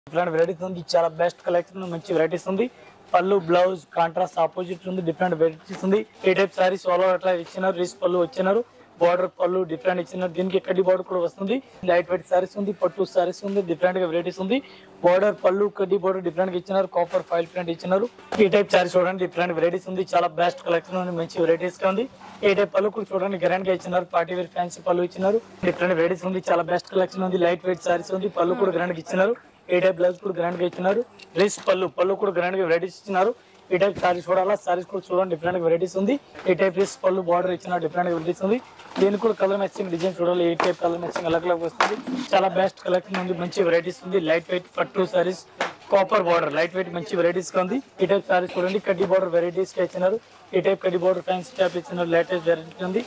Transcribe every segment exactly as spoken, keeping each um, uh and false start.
Different varieties ఉంది. చాలా best collection, మంచి వెరైటీస్ ఉంది. పళ్ళు బ్లౌజ్ కాంట్రాస్ట్ ఆపోజిట్ ఉంది. డిఫరెంట్ వెరైటీస్ ఉంది. ఏ టైప్ సారీస్ ఆల్ ఓవర్ అట్లా ఇచ్చినారు. రిస్ పళ్ళు వచ్చినారు. బార్డర్ పళ్ళు డిఫరెంట్ ఇచ్చినారు. దీనికి కడ్డీ బార్డర్ కూడా వస్తుంది. లైట్ వెయిట్ సారీస్ ఉంది. పట్టు సారీస్ ఉంది. డిఫరెంట్ గా వెరైటీస్ ఉంది. బార్డర్ పళ్ళు కడ్డీ బార్డర్ డిఫరెంట్ గా ఇచ్చినారు. కాపర్ ఫైల్ ప్రింట్ ఇచ్చినారు. ఈ టైప్ సారీస్ చూడండి. డిఫరెంట్ వెరైటీస్ ఉంది. చాలా బెస్ట్ కలెక్షన్ ఉంది. మంచి వెరైటీస్ గా ఉంది. ఏ టైప్ పళ్ళు కూడా చూడండి. గ్రాండ్ గా ఇచ్చినారు. పార్టీ వేర్ ఫ్యాన్సీ పళ్ళు ఇచ్చినారు. డిఫరెంట్ వెరైటీస్ ఉంది. చాలా బెస్ట్ కలెక్షన్ ఉంది. లైట్ వెయిట్ సారీస్ ఉంది. పళ్ళు కూడా గ్రాండ్ గా ఇచ్చినారు. ఏ టైప్ బ్లౌజ్ కూడా గ్రాండ్ గా ఇచ్చినారు. డ్రెస్ పళ్ళు పళ్ళు కూడా గ్రాండ్ గా వెరైటీస్ ఇచ్చినారు. ఈ టైప్ సారీస్ చూడాలా. సారీస్ కూడా చూడండి. డిఫరెంట్ వెరైటీస్ ఉంది. ఈ టైప్ డ్రెస్ పళ్ళు బార్డర్ ఇచ్చిన డిఫరెంట్ వెరైటీస్ ఉంది. దీనికి కూడా కలర్ మ్యాచింగ్ డిజైన్ చూడాలి. ఏ టైప్ కలర్ మ్యాచింగ్ అలగ్ అలగ్ వస్తుంది. చాలా బెస్ట్ కలెక్షన్ ఉంది. మంచి వెరైటీస్ ఉంది. లైట్ వెయిట్ పట్టు saris copper border light weight మంచి వెరైటీస్ గా ఉంది. ఈ టైప్ సారీస్ చూడండి. కడ్డీ బార్డర్ వెరైటీస్ గా ఇచ్చినారు. ఈ టైప్ కడ్డీ బార్డర్ ఫ్యాన్సీ టైప్ ఇచ్చినారు. లేటెస్ట్ వెరైటీ ఉంది.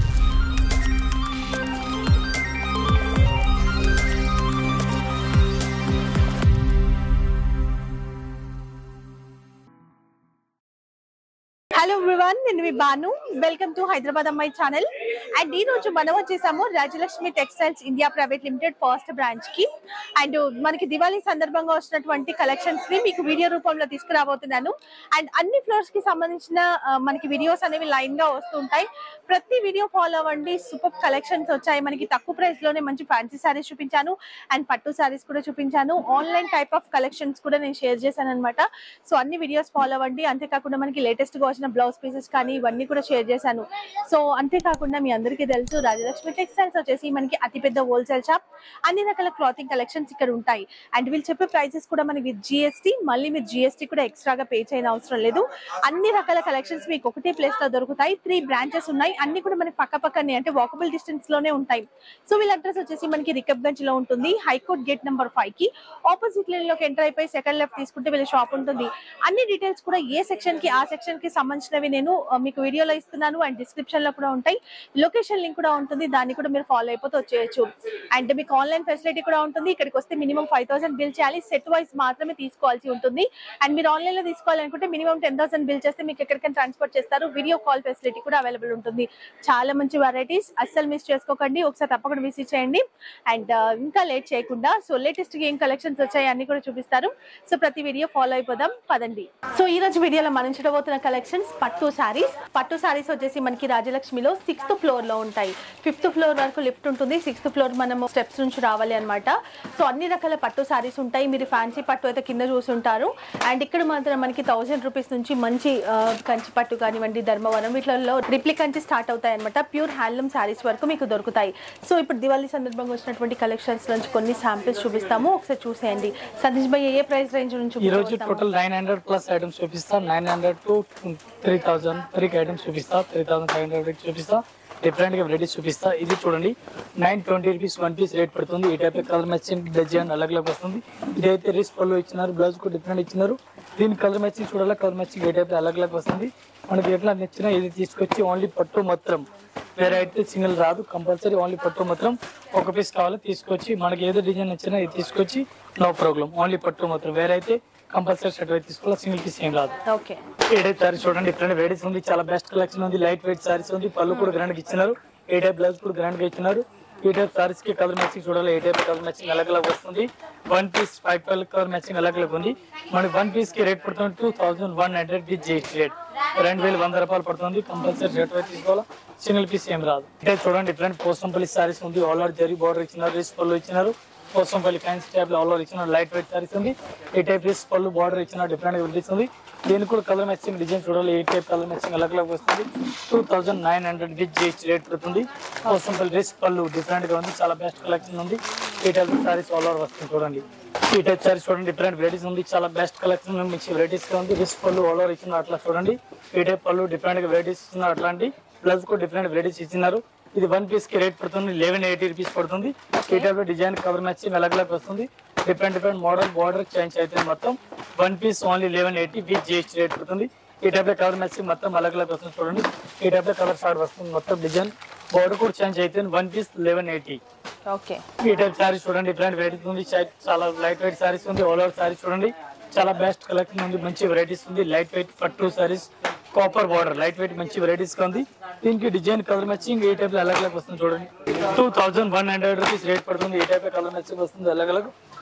హలో ఎవ్రీవన్, నేను మీ బాను. వెల్కమ్ టు హైదరాబాద్ అమ్మాయి ఛానల్. అండ్ ఈ రోజు మనం వచ్చేసాము Rajalakshmi textiles India private limited first branch కి. అండ్ మనకి దివాళీ సందర్భంగా వచ్చినటువంటి కలెక్షన్స్ ని మీకు వీడియో రూపంలో తీసుకురాబోతున్నాను. అండ్ అన్ని ఫ్లోర్స్ కి సంబంధించిన మనకి వీడియోస్ అనేవి లైన్ గా వస్తుంటాయి. ప్రతి వీడియో ఫాలో అవ్వండి. సూపర్ కలెక్షన్స్ వచ్చాయి. మనకి తక్కువ ప్రైస్ లోనే మంచి ఫ్యాన్సీ సారీస్ చూపించాను. అండ్ పట్టు సారీస్ కూడా చూపించాను. ఆన్లైన్ టైప్ ఆఫ్ కలెక్షన్స్ కూడా నేను షేర్ చేశాను అనమాట. సో అన్ని వీడియోస్ ఫాలో అవ్వండి. అంతేకాకుండా మనకి లేటెస్ట్ గా వచ్చిన బ్లౌజ్ పీసెస్ కానీ ఇవన్నీ కూడా షేర్ చేశాను. సో అంతేకాకుండా మీ అందరికీ తెలుసు రాజలక్ష్మి టెక్స్టైల్స్ వచ్చేసి మనకి అతిపెద్ద హోల్సేల్ షాప్. అన్ని రకాల క్లాతింగ్ కలెక్షన్స్ ఇక్కడ ఉంటాయి. అండ్ వీళ్ళు చెప్పే ప్రైసెస్ కూడా మనకి విత్ జిఎస్టీ. మళ్ళీ మీరు జిఎస్టీ కూడా ఎక్స్ట్రాగా పే చేయని అవసరం లేదు. అన్ని రకాల కలెక్షన్స్ మీకు ఒకటే ప్లేస్ లో దొరుకుతాయి. త్రీ బ్రాంచెస్ ఉన్నాయి. అన్ని కూడా మనకి పక్క పక్కనే అంటే వాకబుల్ డిస్టెన్స్ లోనే ఉంటాయి. సో వీళ్ళ అడ్రస్ వచ్చేసి మనకి రికబ్గంజ్ లో ఉంటుంది. హైకోర్ట్ గేట్ నెంబర్ ఫైవ్ కి ఆపోజిట్ లైన్ లోకి ఎంటర్ అయిపోయి సెకండ్ లెఫ్ట్ తీసుకుంటే వీళ్ళ షాప్ ఉంటుంది. అన్ని డీటెయిల్స్ కూడా ఏ సెక్షన్ కి ఆ సెక్షన్ కి సంబంధించినవి నేను మీకు వీడియోలో ఇస్తున్నాను. అండ్ డిస్క్రిప్షన్ లో కూడా ఉంటాయి. లొకేషన్ లింక్ కూడా ఉంటుంది. దాన్ని కూడా మీరు ఫాలో అయిపోతే వచ్చేయచ్చు. అండ్ మీకు ఆన్లైన్ ఫెసిలిటీ కూడా ఉంటుంది. ఇక్కడికి వస్తే మినిమం ఫైవ్ థౌసండ్ బిల్ చేయాలి. సెట్ వైజ్ మాత్రమే తీసుకోవాల్సి ఉంటుంది. అండ్ మీరు ఆన్లైన్ లో తీసుకోవాలనుకుంటే మినిమం టెన్ థౌసండ్ బిల్ చేస్తే మీకు ఎక్కడికైనా ట్రాన్స్పోర్ట్ చేస్తారు. వీడియో కాల్ ఫెసిలిటీ కూడా అవైలబుల్ ఉంటుంది. చాలా మంచి వెరైటీస్, అస్సలు మిస్ చేసుకోకండి. ఒకసారి తప్పకుండా విజిట్ చేయండి. అండ్ ఇంకా లేట్ చేయకుండా సో లేటెస్ట్ ఏం కలెక్షన్స్ వచ్చాయి అన్ని కూడా చూపిస్తారు. సో ప్రతి వీడియో ఫాలో అయిపోదాం పదండి. సో ఈ రోజు వీడియోలో మనం చూడబోతున్న కలెక్షన్స్ పట్టు సారీస్. పట్టు సారీస్ వచ్చేసి మనకి రాజలక్ష్మిలో సిక్స్త్ ఫ్లోర్ లో ఉంటాయి. ఫిఫ్త్ ఫ్లోర్ వరకు లిఫ్ట్ ఉంటుంది. సిక్స్త్ ఫ్లోర్ మనం స్టెప్స్ నుంచి రావాలి అనమాట. సో అన్ని రకాల పట్టు సారీస్ ఉంటాయి. మీరు ఫ్యాన్సీ పట్టు అయితే కింద చూసుంటారు. అండ్ ఇక్కడ మాత్రం మనకి థౌసండ్ రూపీస్ నుంచి మంచి కంచి పట్టు కానివ్వండి, ధర్మవరం వీటిలో రిప్లికంచి స్టార్ట్ అవుతాయి అనమాట. ప్యూర్ హ్యాండ్లూమ్ సారీస్ వరకు మీకు దొరుకుతాయి. సో ఇప్పుడు దివాళీ సందర్భంగా వచ్చినటువంటి కలెక్షన్స్ నుంచి కొన్ని శాంపిల్స్ చూపిస్తాము. ఒకసారి చూసేయండి. సతీష్ భాయ్ ఏ ప్రైస్ రేంజ్ నుంచి ఈ రోజు total nine hundred plus items చూపిస్తాం. Nine hundred to three thousand three items చూపిస్తా. త్రీ థౌసండ్ ఫైవ్ హండ్రెడ్ చూపిస్తా. డిఫరెంట్ గా వెరైటీస్ చూపిస్తా. ఇది చూడండి nine twenty rupees one piece rate పడుతుంది. ఈ టైప్ కలర్ మ్యాచింగ్ డిజైన్ అలగ్ అలగ్ వస్తుంది. ఇదైతే రిస్ పళ్ళు ఇచ్చినారు. బ్లౌజ్ కూడా డిఫరెంట్ ఇచ్చినారు. దీని కలర్ మ్యాచింగ్ చూడాలి. కలర్ మ్యాచింగ్ ఏ టైప్ అలగ్ అలగ్ వస్తుంది. మనకి ఎట్లా నచ్చినా ఇది తీసుకొచ్చి ఓన్లీ పట్టు మాత్రం వేరే అయితే సింగిల్ రాదు. కంపల్సరీ ఓన్లీ పట్టు మాత్రం ఒక పీస్ కావాలి తీసుకొచ్చి మనకి ఏదో డిజైన్ నచ్చినా ఇది తీసుకొచ్చి నో ప్రాబ్లం. ఓన్లీ పట్టు మాత్రం వేరే అయితే కంపల్సరీ షర్ట్ అయితే తీసుకోవాలి. సింగిల్ పీస్ ఏం రాదు. ఓకే ఏ టైప్ సారీస్ చూడండి. డిఫరెంట్ వెరైటీస్ ఉంది. చాలా బెస్ట్ కలెక్షన్ ఉంది. లైట్ వెయిట్ సారీస్ ఉంది. పళ్ళు కూడా గ్రాండ్ గా ఇచ్చినారు. ఏ టైప్ బ్లౌజ్ కూడా గ్రాండ్ గా ఇచ్చినారు. ఈ టైప్ సారీస్ కి కలర్ మ్యాచింగ్ చూడాలి. ఏ టైప్ కలర్ మ్యాచింగ్ అలగ్ అలగ్ వస్తుంది. One piece five colour matching అలగ్ అలగ్ ఉంది. మనకి వన్ పీస్ కి రేట్ పడుతుంది two thousand one hundred with GST rate. రెండు వేల వంద రూపాయలు పడుతుంది. కంపల్సరీ షర్ట్ అయితే తీసుకోవాలి. సింగిల్ పీస్ ఏం రాదు. అంటే చూడండి డిఫరెంట్ పోసంపల్లి సారీస్ ఉంది. ఆల్ ఓవర్ జరీ బార్డర్ ఇచ్చినారు. రిస్ పళ్ళు ఇచ్చినారు. పోసంపల్లి ఫ్యాన్సీ టైప్ లో ఆల్ ఓవర్ ఇచ్చినారు. లైట్ వెయిట్ సారీస్ ఉంది. ఈ టైప్ రిస్ పళ్ళు బార్డర్ ఇచ్చినారు. డిఫరెంట్ గా ఉంది. దీనికి కూడా కలర్ మ్యాచింగ్ డిజైన్ చూడాలి. ఏ టైప్ కలర్ మ్యాచింగ్ అలగ్ అలగ్ వస్తుంది. Two thousand nine hundred with GST rate పడుతుంది. పోసంపల్లి రిస్ పళ్ళు డిఫరెంట్ గా ఉంది. చాలా బెస్ట్ కలెక్షన్ ఉంది. ఈ టైప్ సారీస్ ఆల్ ఓవర్ వస్తుంది. చూడండి ఈ టైప్ సారీస్ చూడండి. డిఫరెంట్ వెరైటీస్ ఉంది. చాలా బెస్ట్ కలెక్షన్ మంచి వెరైటీస్ గా ఉంది. రిస్ పళ్ళు ఆల్ ఓవర్ ఇచ్చినారు. అట్లా చూడండి ఈ టైప్ పళ్ళు డిఫరెంట్ గా వెరైటీస్ ఇస్తున్నారు. అట్లాంటి బ్లౌజ్ కూడా డిఫరెంట్ వెరైటీస్ ఇచ్చినారు. ఇది వన్ పీస్ కి రేట్ పడుతుంది లెవెన్ ఎయిటీ రూపీస్ పడుతుంది. ఈ టైప్ లో డిజైన్ కవర్ మ్యాచింగ్ అలగ్ అలగ్ వస్తుంది. Different different model border change అయితే మొత్తం one piece only eleven eighty with GST rate పడుతుంది. ఈ టైప్ లో కవర్ మ్యాచింగ్ మొత్తం అలగ్ అలగ్ వస్తుంది. చూడండి ఈ టైప్ లో కలర్ షార్ట్ వస్తుంది. మొత్తం డిజైన్ బార్డర్ కూడా చేంజ్ అయితే one piece eleven eighty. Okay ఈ టైప్ సారీస్ చూడండి. డిఫరెంట్ వెరైటీస్ ఉంది. చాలా లైట్ వెయిట్ సారీస్ ఉంది. ఆల్ ఓవర్ సారీస్ చూడండి. చాలా బెస్ట్ కలెక్షన్ ఉంది. మంచి వెరైటీస్ ఉంది. లైట్ వెయిట్ పట్టు saris copper border light weight మంచి వెరైటీస్ గా ఉంది. దీనికి డిజైన్ కలర్ మ్యాచింగ్ ఏ టైప్ లో అలగ్ అలగ్ వస్తుంది. చూడండి two thousand one hundred rupees rate పడుతుంది. ఏ టైప్ కలర్ మ్యాచింగ్ వస్తుంది అలగ్ అలగ్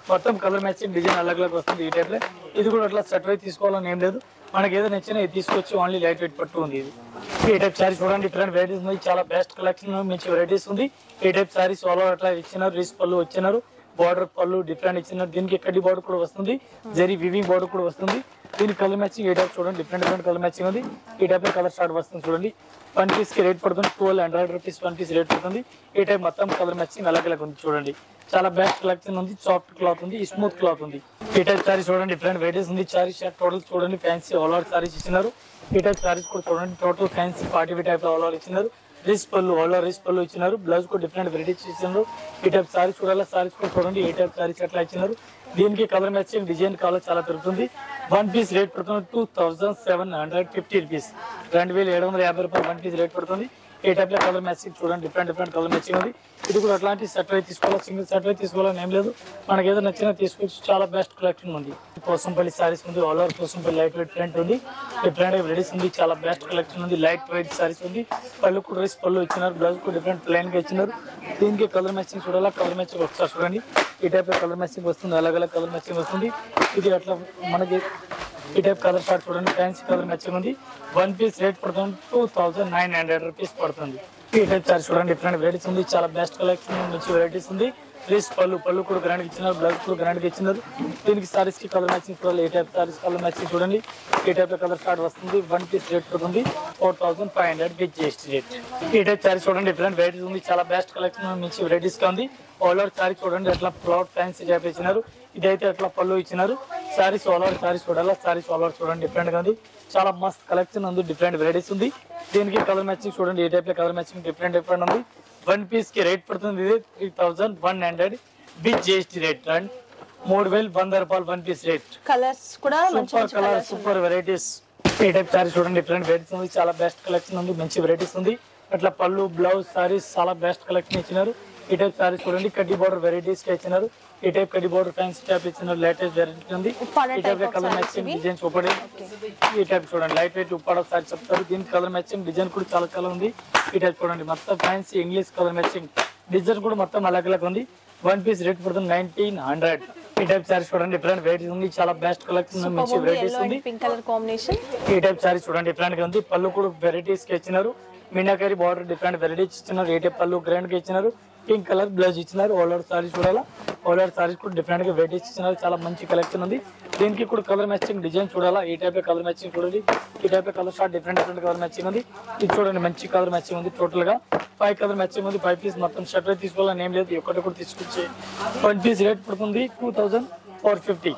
మొత్తం కలర్ మ్యాచింగ్ డిజైన్ అలగ్ అలగ్ వస్తుంది ఈ టైప్ లో. ఇది కూడా అట్లా సెట్ వైజ్ తీసుకోవాలని ఏం లేదు, మనకి ఏదో నచ్చినా ఇది తీసుకొచ్చి ఓన్లీ లైట్ వెయిట్ పట్టు ఉంది. ఇది ఈ టైప్ సారీస్ చూడండి, డిఫరెంట్ వెరైటీస్ ఉంది, చాలా బెస్ట్ కలెక్షన్ మంచి వెరైటీస్ ఉంది. ఈ టైప్ సారీస్ ఆల్ ఓవర్ అట్లా ఇచ్చినారు, రిస్ పళ్ళు వచ్చినారు, బార్డర్ పళ్ళు డిఫరెంట్ ఇచ్చినారు. దీనికి కడ్డీ బార్డర్ కూడా వస్తుంది, జరీ వివింగ్ బార్డర్ కూడా వస్తుంది. దీని కలర్ మ్యాచింగ్ ఈ టైప్ చూడండి, డిఫరెంట్ డిఫరెంట్ కలర్ మ్యాచింగ్ ఉంది. ఈ టైప్ లో కలర్ స్టార్ట్ వస్తుంది చూడండి. వన్ పీస్ కి రేట్ పడుతుంది twelve hundred rupees one piece rate పడుతుంది. ఈ టైప్ మొత్తం కలర్ మ్యాచింగ్ అలాగే ఉంది చూడండి, చాలా బెస్ట్ కలెక్షన్ ఉంది. సాఫ్ట్ క్లాత్ ఉంది, స్మూత్ క్లాత్ ఉంది. ఈ టైప్ సారీస్ చూడండి, డిఫరెంట్ వెరైటీస్ ఉంది. సారీ షర్ట్ టోటల్ చూడండి, ఫ్యాన్సీ ఆల్ ఓవర్ సారీస్ ఇచ్చినారు. ఈ టైప్ సారీస్ కూడా చూడండి, total fancy party type all over ఇచ్చినారు. రిస్ పళ్ళు ఆల్ ఓవర్ రిస్ పళ్ళు ఇచ్చినారు. బ్లౌజ్ కూడా డిఫరెంట్ వెరైటీస్ ఇచ్చినారు. ఈ టైప్ సారీస్ చూడాలి, సారీస్ కూడా చూడండి. ఈ టైప్ సారీస్ అట్లా ఇచ్చినారు. దీనికి కలర్ మ్యాచింగ్ డిజైన్ కలర్ చాలా దొరుకుతుంది. వన్ పీస్ రేట్ పడుతుంది two thousand seven hundred fifty rupees రెండు వేల ఏడు వందల యాభై రూపాయలు వన్ పీస్ రేట్ పడుతుంది. ఏ టైప్ లో కలర్ మ్యాచింగ్ చూడండి, డిఫరెంట్ డిఫరెంట్ కలర్ మ్యాచింగ్ ఉంది. ఇది కూడా అట్లాంటి సెట్ అయితే తీసుకోవాలి, సింగిల్ సెట్ అయితే తీసుకోవాలని ఏం లేదు, మనకి ఏదో నచ్చినా తీసుకోవచ్చు. చాలా బెస్ట్ కలెక్షన్ ఉంది. పోసంపల్లి సారీస్ ఉంది, all over Pochampally light weight print ఉంది, డిఫరెంట్ వెరైటీస్ ఉంది. చాలా బెస్ట్ కలెక్షన్ ఉంది. లైట్ వెయిట్ సారీస్ ఉంది. పళ్ళు కూడా డ్రెస్ పళ్ళు ఇచ్చినారు, బ్లౌజ్ కూడా డిఫరెంట్ ప్లెయిన్ గా ఇచ్చినారు. దీనికి కలర్ మ్యాచింగ్ చూడాలా, కలర్ మ్యాచింగ్ ఒకసారి చూడండి. ఈ టైప్ లో కలర్ మ్యాచింగ్ వస్తుంది, అలాగ అలగ్ కలర్ మ్యాచింగ్ వస్తుంది. ఇది అట్లా మనకి ఈ టైప్ కలర్ షార్ట్ చూడండి, ఫ్యాన్సీ కలర్ మ్యాచింగ్ ఉంది. వన్ పీస్ రేట్ పడుతుంది two thousand nine hundred rupees పడుతుంది. ఈ టైప్ సారీ చూడండి, డిఫరెంట్ వెరైటీస్ ఉంది, చాలా బెస్ట్ కలెక్షన్ మంచి వెరైటీస్ ఉంది. డ్రెస్ పళ్ళు పళ్ళు కూడా గ్రాండ్ ఇచ్చినారు, బ్లౌజ్ కూడా గ్రాండ్ ఇచ్చినారు. దీనికి సారీస్ కి కలర్ మ్యాచింగ్ చూడాలి. ఈ టైప్ సారీస్ కలర్ మ్యాచింగ్ చూడండి. ఈ టైప్ లో కలర్ షార్ట్ వస్తుంది. వన్ పీస్ రేట్ పడుతుంది four thousand five hundred with GST rate. ఈ టైప్ సారీ చూడండి, డిఫరెంట్ వెరైటీస్ ఉంది, చాలా బెస్ట్ కలెక్షన్ మంచి వెరైటీస్ గా ఉంది. ఆల్ ఓవర్ సారీ చూడండి, అట్లా ప్లాట్ ఫ్యాన్సీ టైప్ ఇచ్చినారు. ఇదైతే అట్లా పళ్ళు ఇచ్చినారు. సారీస్ ఆల్ ఓవర్ సారీస్ చూడాలి, సారీస్ ఆల్ ఓవర్ చూడండి, డిఫరెంట్ గా ఉంది, చాలా మస్త్ కలెక్షన్ ఉంది, డిఫరెంట్ వెరైటీస్ ఉంది. దీనికి కలర్ మ్యాచింగ్ చూడండి, ఈ టైప్ లో కలర్ మ్యాచింగ్ డిఫరెంట్ డిఫరెంట్ ఉంది. వన్ పీస్ కి రేట్ పడుతుంది ఇది three thousand one hundred with GST rate and మూడు వేల వంద రూపాయలు వన్ పీస్ రేట్. కలర్స్ కూడా సూపర్ కలర్, సూపర్ వెరైటీస్. ఈ టైప్ సారీ చూడండి, డిఫరెంట్ వెరైటీస్ ఉంది, చాలా బెస్ట్ కలెక్షన్ ఉంది, మంచి వెరైటీస్ ఉంది. అట్లా పళ్ళు బ్లౌజ్ సారీస్ చాలా బెస్ట్ కలెక్షన్ ఇచ్చినారు. ఈ టైప్ సారీస్ చూడండి, కడ్డీ బోర్డర్ వెరైటీస్ ఇచ్చినారు. ఈ టైప్ కడ్డీ బోర్డర్ ఫ్యాన్సీ టైప్ ఇచ్చినారు, లేటెస్ట్ వెరైటీ ఉంది. ఈ టైప్ లో కలర్ మ్యాచింగ్ డిజైన్ చూపడి ఈ టైప్ చూడండి, లైట్ వెయిట్ ఉప్పాడ సారీ చెప్తారు. దీనికి కలర్ మ్యాచింగ్ డిజైన్ కూడా చాలా చాలా ఉంది. ఈ టైప్ చూడండి, మొత్తం fancy English colour matching design కూడా మొత్తం అలాగ్ అలాగ్ ఉంది. వన్ పీస్ రేట్ పడుతుంది నైన్టీన్ హండ్రెడ్. ఈ టైప్ సారీస్ చూడండి, డిఫరెంట్ వెరైటీస్ ఉంది, చాలా బెస్ట్ కలెక్షన్ మంచి వెరైటీస్ ఉంది. Pink colour combination. ఈ టైప్ సారీస్ చూడండి, డిఫరెంట్ గా ఉంది. పళ్ళు కూడా వెరైటీస్ కి ఇచ్చినారు. మీనాకరి బార్డర్ డిఫరెంట్ వెరైటీస్ ఇచ్చినారు. ఏ టైప్ పళ్ళు గ్రాండ్ గా ఇచ్చినారు. పింక్ కలర్ బ్లౌజ్ ఇచ్చినారు. ఆల్ ఓవర్ సారీస్ చూడాలా, ఆల్ ఓవర్ సారీస్ కూడా డిఫరెంట్ గా వెరైటీస్ ఇచ్చినారు, చాలా మంచి కలెక్షన్ ఉంది. దీనికి కూడా కలర్ మ్యాచింగ్ డిజైన్ చూడాలా. ఈ టైప్ కలర్ మ్యాచింగ్ చూడండి. ఈ type colour short different different colour matching ఉంది. ఇది చూడండి, మంచి కలర్ మ్యాచింగ్ ఉంది. టోటల్ గా ఫైవ్ కలర్ మ్యాచింగ్ ఉంది. ఫైవ్ పీస్ మొత్తం షర్ట్ తీసుకోవాలని ఏం లేదు, ఒకటి కూడా తీసుకొచ్చి వన్ పీస్ రేట్ పడుతుంది two thousand four fifty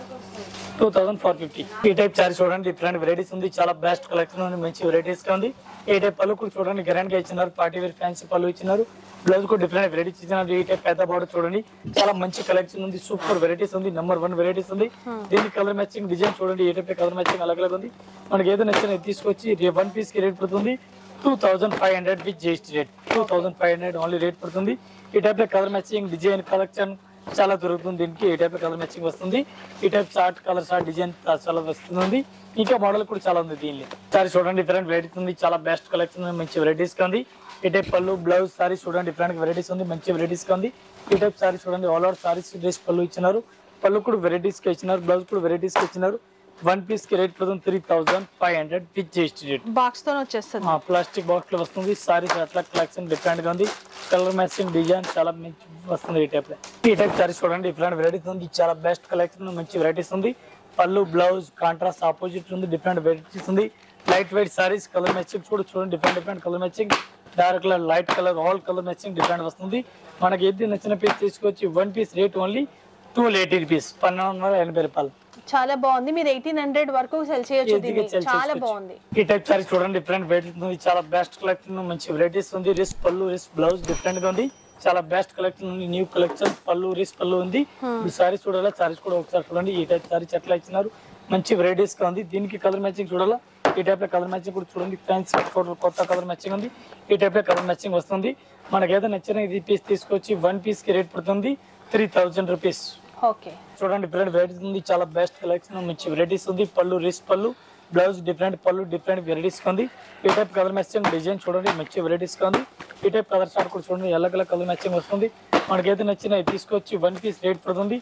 two thousand four fifty. ఈ టైప్ సారీ చూడండి, డిఫరెంట్ వెరైటీస్ ఉంది, చాలా బెస్ట్ కలెక్షన్ ఉంది, మంచి వెరైటీస్ గా ఉంది. ఈ టైప్ పళ్ళు కూడా చూడండి, గ్రాండ్ గా ఇచ్చినారు. పార్టీ వేర్ ఫ్యాన్సీ పళ్ళు ఇచ్చినారు. బ్లౌజ్ కూడా డిఫరెంట్ వెరైటీస్ ఇచ్చినారు. ఈ టైప్ పెద్ద బార్డర్ చూడండి, చాలా మంచి కలెక్షన్ ఉంది, సూపర్ వెరైటీస్ ఉంది, నెంబర్ వన్ వెరైటీస్ ఉంది. దీనికి కలర్ మ్యాచింగ్ డిజైన్ చూడండి, ఈ టైప్ కలర్ మ్యాచింగ్ అలగ్ అలగ్ ఉంది. మనకి ఏదో నచ్చిన తీసుకొచ్చి వన్ పీస్ కి రేట్ పడుతుంది two thousand five hundred with GST rate. Two thousand five hundred only rate పడుతుంది. ఈ టైప్ లో కలర్ మ్యాచింగ్ డిజైన్ కలెక్షన్ చాలా దొరుకుతుంది. దీనికి ఈ టైప్ కలర్ మ్యాచింగ్ వస్తుంది. ఈ type short colour short design చాలా వస్తుంది. ఇంకా మోడల్ కూడా చాలా ఉంది దీనిలో. సారీ చూడండి, డిఫరెంట్ వెరైటీస్ ఉంది, చాలా బెస్ట్ కలెక్షన్ మంచి వెరైటీస్ గా ఉంది. ఈ టైప్ పళ్ళు బ్లౌజ్ సారీ చూడండి, డిఫరెంట్ వెరైటీస్ ఉంది, మంచి వెరైటీస్ గా ఉంది. ఈ టైప్ సారీ చూడండి, ఆల్ ఓవర్ సారీస్ డ్రెస్ పళ్ళు ఇచ్చినారు. పళ్ళు కూడా వెరైటీస్ గా ఇచ్చినారు, బ్లౌజ్ కూడా వెరైటీస్ గా ఇచ్చినారు. వన్ పీస్ కి రేట్ పడుతుంది three thousand five hundred with GST rate. Box తో వచ్చేస్తుంది, ప్లాస్టిక్ బాక్స్ లో వస్తుంది. సారీస్ అట్లా కలెక్షన్ డిఫరెంట్ గా ఉంది. కలర్ మ్యాచింగ్ డిజైన్ చాలా మంచి వస్తుంది. ఈ టైప్ లో ఈ టైప్ సారీస్ చూడండి, డిఫరెంట్ వెరైటీస్ ఉంది, చాలా బెస్ట్ కలెక్షన్ మంచి వెరైటీస్ ఉంది. పళ్ళు బ్లౌజ్ కాంట్రాస్ట్ ఆపోజిట్ ఉంది, డిఫరెంట్ వెరైటీస్ ఉంది. Light weight saris colour matching కూడా చూడండి, different different colour matching, dark colour light colour all colour matching different వస్తుంది. మనకి ఏది నచ్చిన పీస్ తీసుకొచ్చి one piece rate only two eighty rupees పన్నెండు వందల ఎనభై రూపాయలు. చాలా బాగుంది, మీరు ఎయిటీన్ హండ్రెడ్ వరకు సెల్ చేయొచ్చు, చాలా బాగుంది. ఈ టైప్ సారీ చూడండి, డిఫరెంట్ వెరైటీస్ ఉంది, చాలా బెస్ట్ కలెక్షన్ మంచి వెరైటీస్ ఉంది. రిస్ పళ్ళు రిస్ బ్లౌజ్ డిఫరెంట్ గా ఉంది, చాలా బెస్ట్ కలెక్షన్ ఉంది. న్యూ కలెక్షన్ పళ్ళు రిస్ పళ్ళు ఉంది. ఈ సారీ చూడాలా, సారీస్ కూడా ఒకసారి చూడండి. ఈ టైప్ సారీస్ ఎట్లా ఇచ్చినారు, మంచి వెరైటీస్ గా ఉంది. దీనికి కలర్ మ్యాచింగ్ చూడాలా. ఈ టైప్ లో కలర్ మ్యాచింగ్ కూడా చూడండి, ఫ్యాన్సీ కొత్త కలర్ మ్యాచింగ్ ఉంది. ఈ టైప్ లో కలర్ మ్యాచింగ్ వస్తుంది. మనకి ఏదో నచ్చిన ఇది పీస్ తీసుకొచ్చి వన్ పీస్ కి రేట్ పడుతుంది త్రీ థౌజండ్ రూపీస్. ఓకే చూడండి, డిఫరెంట్ వెరైటీస్ ఉంది, చాలా బెస్ట్ కలెక్షన్ మంచి వెరైటీస్ ఉంది. పళ్ళు రిస్ పళ్ళు బ్లౌజ్ డిఫరెంట్ పళ్ళు డిఫరెంట్ వెరైటీస్ ఉంది. ఈ టైప్ కలర్ మ్యాచింగ్ డిజైన్ చూడండి, మంచి వెరైటీస్ ఉంది. ఈ టైప్ కలర్ షార్ట్ కూడా చూడండి, ఎల్ల కలర్ కలర్ మ్యాచింగ్ వస్తుంది. మనకైతే నచ్చిన తీసుకొచ్చి వన్ పీస్ రేట్ పడుతుంది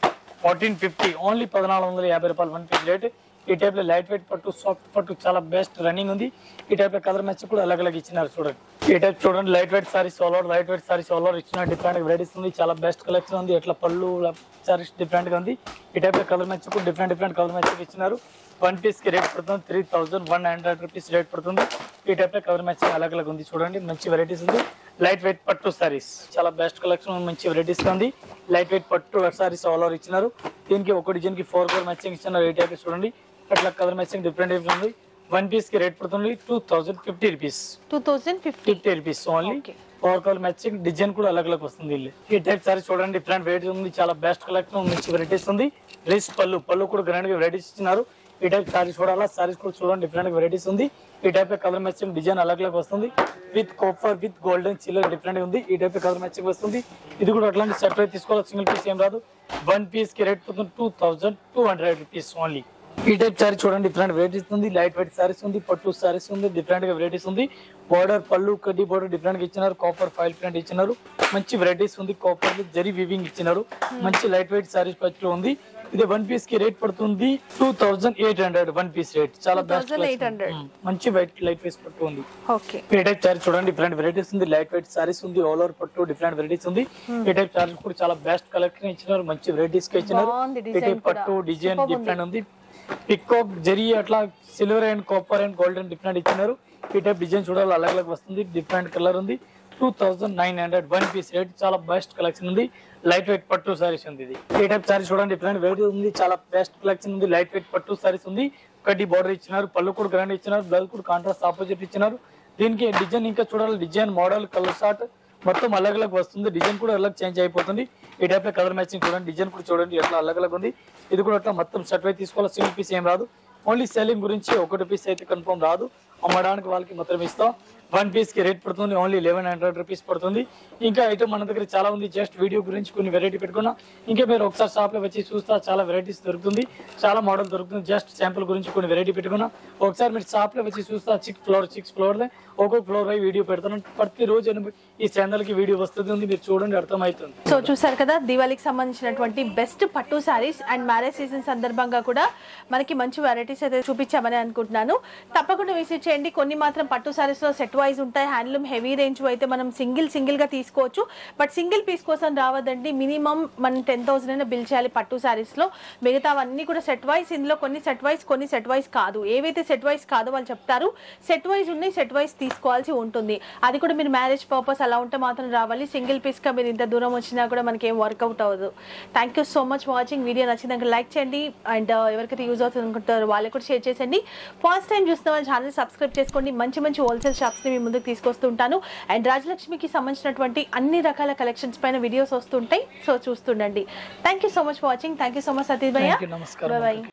ఫోర్టీన్ ఫిఫ్టీ ఓన్లీ పద్నాలుగు వందల యాభై రూపాయలు వన్ పీస్ రేట్. ఈ టైప్ లో లైట్ వెయిట్ పట్టు సాఫ్ట్ పట్టు చాలా బెస్ట్ రన్నింగ్ ఉంది. ఈ టైప్ లో కలర్ మ్యాచ్ కూడా అలగ్ అలగ్ ఇచ్చినారు చూడండి. ఈ టైప్ చూడండి light weight saris all over light weight saris all over ఇచ్చిన డిఫరెంట్ వెరైటీస్ ఉంది. చాలా బెస్ట్ కలెక్షన్ ఉంది. ఎట్లా పళ్ళు సారీస్ డిఫరెంట్ గా ఉంది. ఈ టైప్ లో కలర్ మ్యాచ్ కూడా డిఫరెంట్ డిఫరెంట్ కలర్ మ్యాచ్ ఇచ్చినారు. వన్ పీస్ కి రేట్ పడుతుంది three thousand one hundred rupees rate పడుతుంది. ఈ టైప్ లో కలర్ మ్యాచ్ అలగ్ అలగ్ ఉంది చూడండి. మంచి వెరైటీస్ ఉంది. లైట్ వెయిట్ పట్టు సారీస్ చాలా బెస్ట్ కలెక్షన్ మంచి వెరైటీస్ ఉంది. లైట్ వెయిట్ పట్టు సారీస్ ఆల్ ఓవర్ ఇచ్చినారు. దీనికి ఒక డిజైన్ కి ఫోర్ కలర్ మ్యాచింగ్ ఇచ్చినారు. ఈ టైప్ చూడండి అట్లా కలర్ మ్యాచింగ్ డిఫరెంట్ డిఫరెంట్ ఉంది. వన్ పీస్ కి రేట్ పడుతుంది two thousand fifty rupees two thousand fifty fifty rupees only. Four colour matching design కూడా అలగ్ అలగ్ వస్తుంది. ఈ టైప్ సారీ చూడండి డిఫరెంట్ వెరైటీస్ ఉంది. చాలా బెస్ట్ కలెక్షన్ మంచి వెరైటీస్ ఉంది. రిచ్ పళ్ళు పళ్ళు కూడా గ్రాండ్ గా వెరైటీస్ ఇచ్చినారు. ఈ టైప్ సారీస్ చూడాలా సారీస్ కూడా చూడండి డిఫరెంట్ వెరైటీస్ ఉంది. ఈ టైప్ కలర్ మ్యాచింగ్ డిజైన్ అలగ్ అలగ్ వస్తుంది. విత్ కాపర్ విత్ గోల్డెన్ చిల్లర్ డిఫరెంట్ ఉంది. ఈ టైప్ కలర్ మ్యాచింగ్ వస్తుంది. ఇది కూడా అట్లాంటి సెట్ అయితే తీసుకోవాలి. సింగిల్ పీస్ ఏం రాదు. వన్ పీస్ కి రేట్ పడుతుంది two thousand two hundred rupees only. ఈ టైప్ సారీ చూడండి డిఫరెంట్ వెరైటీస్ ఉంది. లైట్ వెయిట్ సారీస్ ఉంది. పట్టు సారీస్ ఉంది. డిఫరెంట్ గా వెరైటీస్ ఉంది. బోర్డర్ పళ్ళు కడ్డీ బోర్డర్ డిఫరెంట్ గా ఇచ్చినారు. కాపర్ ఫైల్ ప్రింట్ ఇచ్చినారు. మంచి వెరైటీస్ ఉంది. కాపర్ జరీ వివింగ్ ఇచ్చినారు. మంచి లైట్ వెయిట్ సారీస్ పట్టు ఉంది. ఇది వన్ పీస్ కి రేట్ పడుతుంది two thousand eight hundred one piece rate చాలా బెస్ట్ మంచి వైట్ లైట్ వెయిట్ పట్టు ఉంది. ఈ టైప్ సారీ చూడండి డిఫరెంట్ వెరైటీస్ ఉంది. లైట్ వెయిట్ సారీస్ ఉంది. ఆల్ ఓవర్ పట్టు డిఫరెంట్ వెరైటీస్ ఉంది. ఈ టైప్ సారీస్ కూడా చాలా బెస్ట్ కలెక్షన్ ఇచ్చినారు. మంచి వెరైటీస్ కి ఇచ్చినారు. ఈ టైప్ పట్టు డిజైన్ డిఫరెంట్ ఉంది. పికాక్ జరీ అట్లా silver and copper and golden different ఇచ్చినారు. ఈ టైప్ డిజైన్ చూడాలి అలగ్ అలగ్ వస్తుంది. డిఫరెంట్ కలర్ ఉంది. Two thousand nine hundred one piece rate చాలా బెస్ట్ కలెక్షన్ ఉంది. లైట్ వెయిట్ పట్టు సారీస్ ఉంది. ఇది ఈ టైప్ సారీస్ చూడండి డిఫరెంట్ వెరైటీ ఉంది. చాలా బెస్ట్ కలెక్షన్ ఉంది. లైట్ వెయిట్ పట్టు సారీస్ ఉంది. కడ్డీ బార్డర్ ఇచ్చినారు. పళ్ళు కూడా గ్రాండ్ ఇచ్చినారు. బ్లౌజ్ కూడా కాంట్రాస్ట్ ఆపోజిట్ ఇచ్చినారు. దీనికి డిజైన్ ఇంకా చూడాలి డిజైన్ మోడల్ కలర్ షార్ట్ మొత్తం అలగ్ అలగ్ వస్తుంది. డిజైన్ కూడా అలగ్ చేంజ్ అయిపోతుంది. ఈ టైప్ లో కలర్ మ్యాచింగ్ చూడండి. డిజైన్ కూడా చూడండి ఎట్లా అలగ్ అలగ్ ఉంది. ఇది కూడా అట్లా మొత్తం సెట్ అయితే తీసుకోవాలి. సింగిల్ పీస్ ఏం రాదు. ఓన్లీ సెల్లింగ్ గురించి ఒకటి పీస్ అయితే కన్ఫర్మ్ రాదు. అమ్మడానికి వాళ్ళకి మాత్రం ఇస్తాం. వన్ పీస్ కి రేట్ పడుతుంది ఓన్లీ లెవెన్ హండ్రెడ్ రూపీస్ పడుతుంది. ఇంకా ఐటమ్ మన దగ్గర చాలా ఉంది. జస్ట్ వీడియో గురించి కొన్ని వెరైటీ పెట్టుకున్నా. ఇంకా మీరు ఒకసారి షాప్ లో వచ్చి చూస్తా చాలా వెరైటీస్ దొరుకుతుంది. చాలా మోడల్ దొరుకుతుంది. జస్ట్ శాంపుల్ గురించి కొన్ని వెరైటీ పెట్టుకున్నా. ఒకసారి మీరు షాప్ లో వచ్చి చూస్తా సిక్స్ ఫ్లోర్ సిక్స్ ఫ్లోర్ ఒక్కొక్క ఫ్లోర్ పై వీడియో పెడతాను. ప్రతి రోజు ఈ ఛానల్ కి వీడియో వస్తుంది. మీరు చూడండి అర్థమవుతుంది. సో చూసారు కదా దివాళీకి సంబంధించినటువంటి బెస్ట్ పట్టు సారీస్ అండ్ మ్యారేజ్ సీజన్ సందర్భంగా కూడా మనకి మంచి వెరైటీస్ అయితే చూపించామని అనుకుంటున్నాను. తప్పకుండా విజిట్ చేయండి. కొన్ని మాత్రం పట్టు సారీస్ లో సెట్ వైజ్ ఉంటాయి. హ్యాండ్లూమ్ హెవీ రేంజ్ అయితే మనం సింగిల్ సింగిల్ గా తీసుకోవచ్చు. బట్ సింగిల్ పీస్ కోసం రావద్దండి. మినిమం మనం టెన్ థౌసండ్ అయినా బిల్ చేయాలి పట్టు సారీస్ లో. మిగతావన్నీ కూడా సెట్ వైజ్. ఇందులో కొన్ని సెట్ వైజ్ కొన్ని సెట్ వైజ్ కాదు. ఏవైతే సెట్ వైజ్ కాదో వాళ్ళు చెప్తారు. సెట్ వైజ్ ఉన్నాయి. సెట్ వైజ్ తీసుకోవాల్సి ఉంటుంది. అది కూడా మీరు మ్యారేజ్ పర్పస్ అలా ఉంటే మాత్రం రావాలి. సింగిల్ పీస్ గా మీరు ఇంత దూరం వచ్చినా కూడా మనకి ఏం వర్కౌట్ అవ్వదు. Thank you so much watching. Video నచ్చిందాక లైక్ చేయండి. అండ్ ఎవరికైతే యూజ్ అవుతుంది అనుకుంటారో వాళ్ళకి కూడా షేర్ చేసేయండి. ఫస్ట్ టైం చూస్తున్న వాళ్ళ ఛానల్ సబ్స్క్రైబ్ చేసుకోండి. మంచి మంచి హోల్సేల్ షాప్స్ ని మీ ముందుకు తీసుకొస్తుంటాను. అండ్ రాజలక్ష్మికి సంబంధించినటువంటి అన్ని రకాల కలెక్షన్స్ పైన వీడియోస్ వస్తుంటాయి. సో చూస్తుండండి. Thank you so much watching. Thank you so much Satish భయ్య. నమస్కారం. బాయ్.